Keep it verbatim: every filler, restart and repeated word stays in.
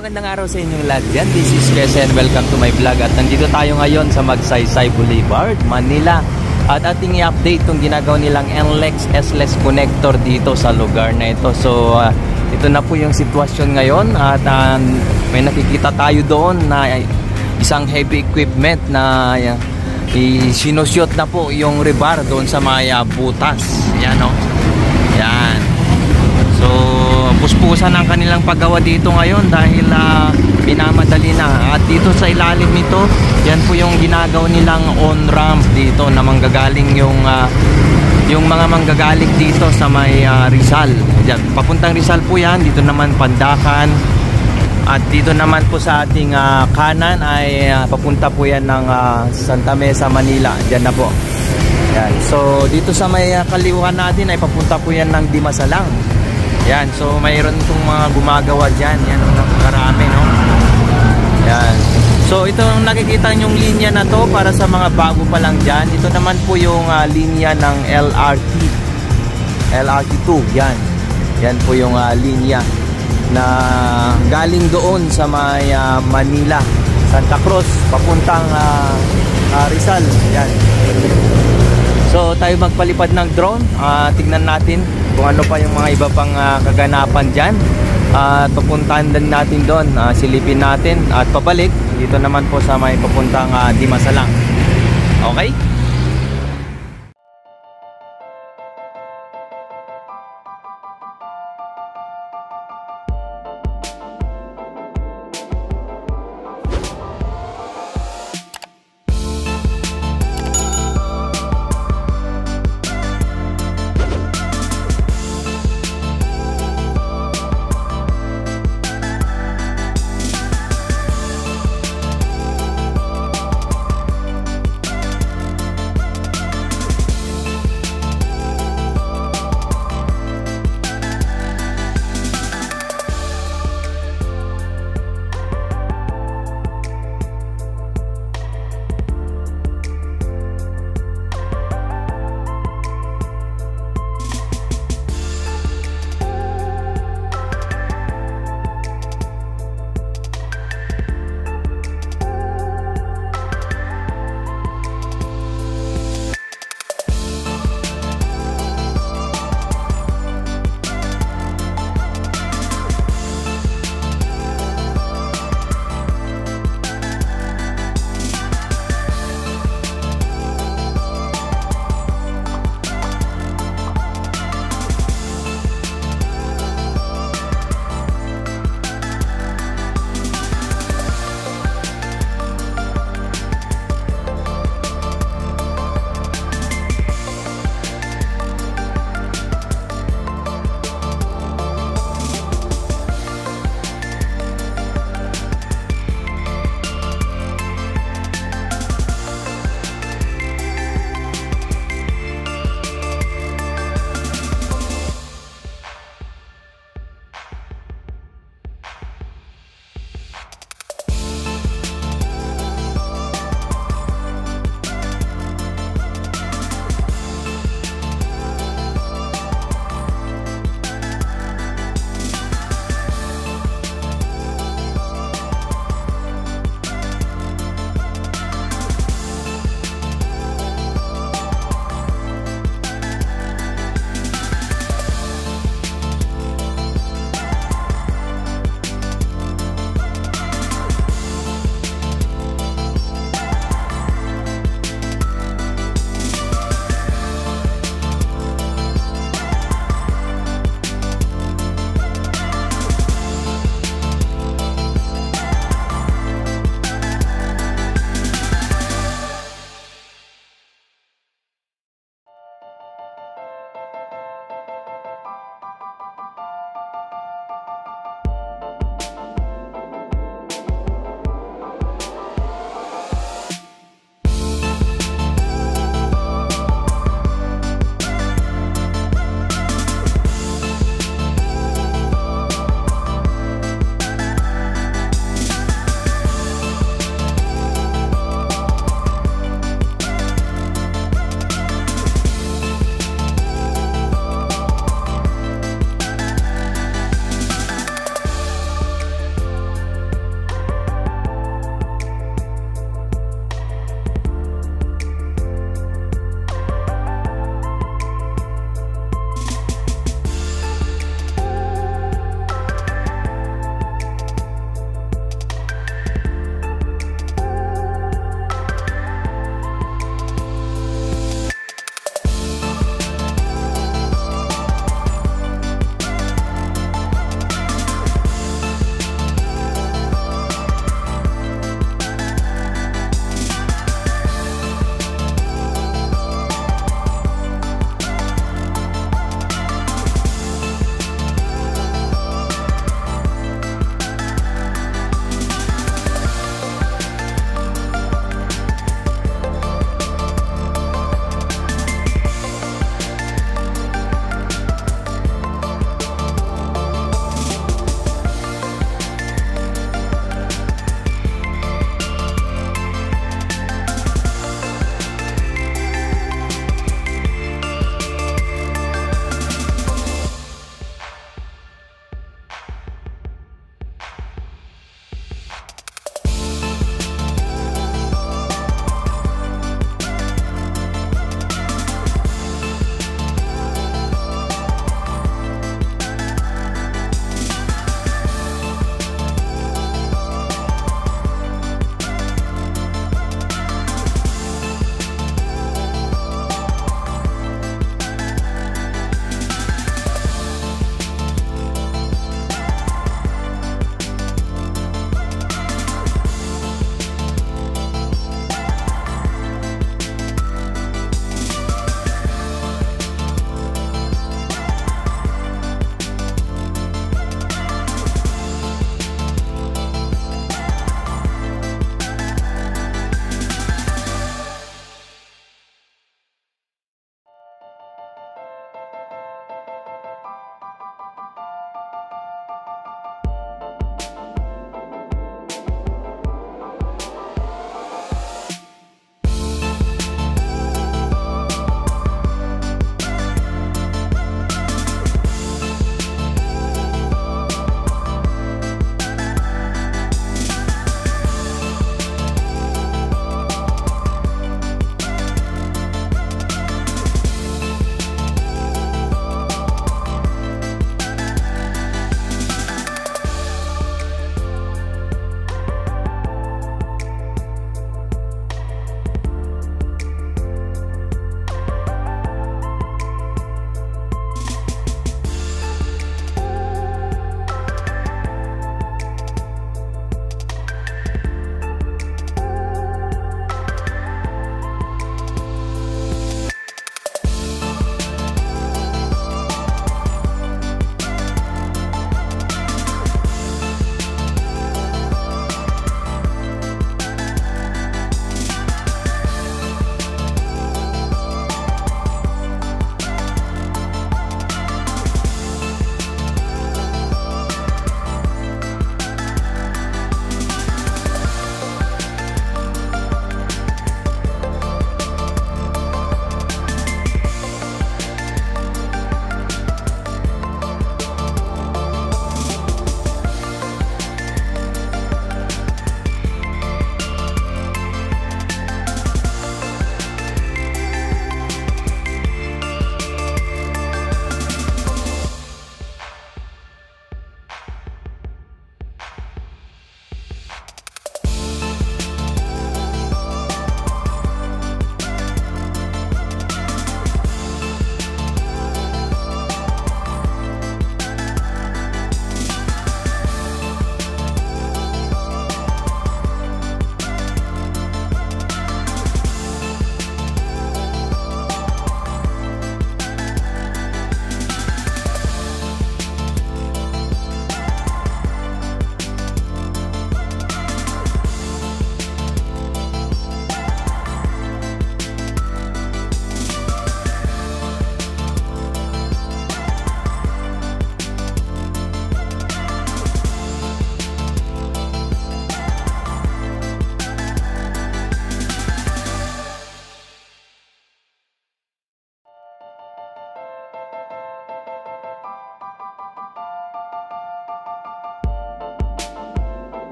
magandang araw sa inyong lahat dyan. This is Mesa and welcome to my vlog. At nandito tayo ngayon sa Magsaysay Boulevard, Manila. At ating i-update itong ginagawa nilang N L E X S LEX Connector dito sa lugar na ito. So uh, ito na po yung sitwasyon ngayon. At uh, may nakikita tayo doon na isang heavy equipment na uh, isinusyot na po yung rebar doon sa mga butas. Yan o. Yan. So puspusan ang kanilang paggawa dito ngayon dahil uh, pinamadali na. At dito sa ilalim nito, yan po yung ginagawa nilang on-ramp dito na manggagaling yung uh, yung mga manggagaling dito sa may uh, Rizal. Yan, papuntang Rizal po yan. Dito naman Pandakan. At dito naman po sa ating uh, kanan ay uh, papunta po yan ng uh, Santa Mesa, Manila. Diyan na po. Yan. So dito sa may uh, kaliwa natin ay papunta po yan ng Dimasalang. Yan, so mayroon itong mga gumagawa dyan. Yan, nakarami, no? Yan. So ito ang nakikita nyong linya na to para sa mga bago pa lang dyan. Ito naman po yung uh, linya ng L R T L R T two. Yan. Yan po yung uh, linya na galing doon sa may uh, Manila, Santa Cruz, papuntang uh, uh, Rizal. Yan. So tayo magpalipad ng drone. uh, Tignan natin kung ano pa yung mga iba pang uh, kaganapan dyan. At uh, papuntahan din natin doon, uh, silipin natin at pabalik dito naman po sa may papuntang uh, Dimasalang. Okay?